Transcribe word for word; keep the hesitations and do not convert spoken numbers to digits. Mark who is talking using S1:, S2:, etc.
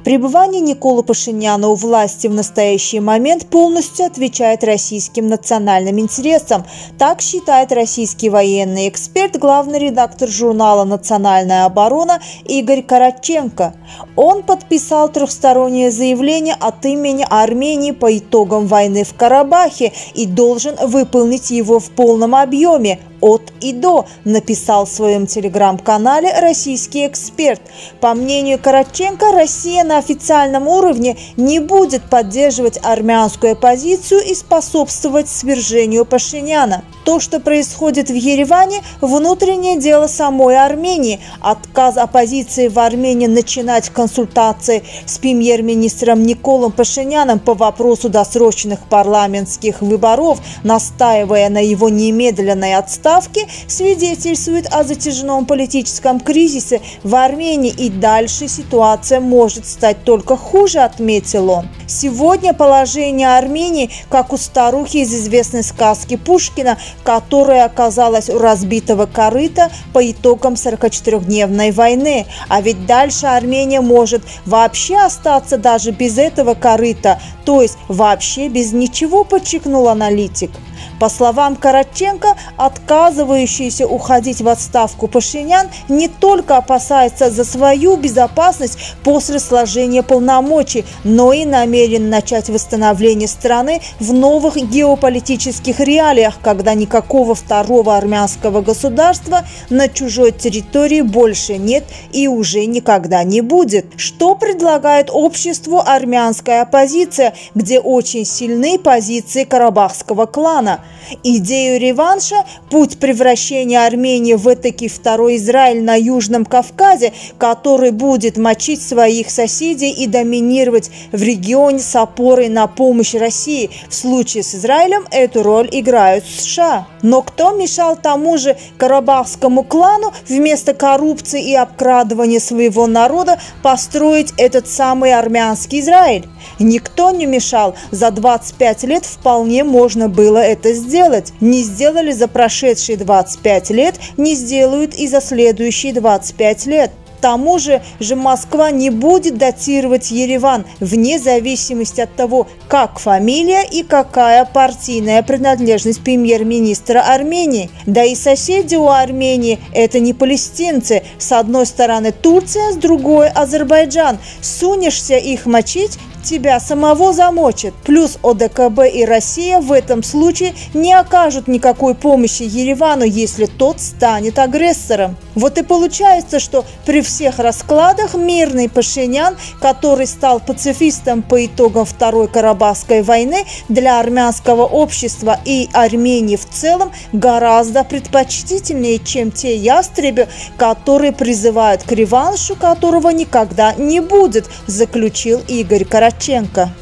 S1: Пребывание Николы Пашиняна у власти в настоящий момент полностью отвечает российским национальным интересам. Так считает российский военный эксперт, главный редактор журнала «Национальная оборона» Игорь Караченко. Он подписал трехстороннее заявление от имени Армении по итогам войны в Карабахе и должен выполнить его в полном объеме. От и до, написал в своем телеграм-канале российский эксперт. По мнению Караченко, Россия на официальном уровне не будет поддерживать армянскую оппозицию и способствовать свержению Пашиняна. То, что происходит в Ереване, внутреннее дело самой Армении. Отказ оппозиции в Армении начинать консультации с премьер-министром Николом Пашиняном по вопросу досрочных парламентских выборов, настаивая на его немедленной отставке, свидетельствует о затяжном политическом кризисе в Армении, и дальше ситуация может стать только хуже, отметил он. Сегодня положение Армении, как у старухи из известной сказки Пушкина, которая оказалась у разбитого корыта по итогам сорокачетырёхдневной войны. А ведь дальше Армения может вообще остаться даже без этого корыта, то есть вообще без ничего, подчеркнул аналитик. По словам Караченко, отказывающийся уходить в отставку Пашинян не только опасается за свою безопасность после сложения полномочий, но и намерен начать восстановление страны в новых геополитических реалиях, когда никакого второго армянского государства на чужой территории больше нет и уже никогда не будет. Что предлагает обществу армянская оппозиция, где очень сильны позиции карабахского клана? Идею реванша, путь превращения Армении в этакий второй Израиль на Южном Кавказе, который будет мочить своих соседей и доминировать в регионе с опорой на помощь России. В случае с Израилем эту роль играют США. Но кто мешал тому же карабахскому клану вместо коррупции и обкрадывания своего народа построить этот самый армянский Израиль? Никто не мешал. За двадцать пять лет вполне можно было это сделать. Не сделали за прошедшие двадцать пять лет, не сделают и за следующие двадцать пять лет. К тому же же Москва не будет датировать Ереван вне зависимости от того, как фамилия и какая партийная принадлежность премьер-министра Армении. Да и соседи у Армении – это не палестинцы. С одной стороны Турция, с другой Азербайджан. Сунешься их мочить, тебя самого замочат. Плюс О Дэ Ка Бэ и Россия в этом случае не окажут никакой помощи Еревану, если тот станет агрессором. Вот и получается, что при всех раскладах мирный Пашинян, который стал пацифистом по итогам Второй Карабахской войны, для армянского общества и Армении в целом гораздо предпочтительнее, чем те ястребы, которые призывают к реваншу, которого никогда не будет, заключил Игорь Караченко.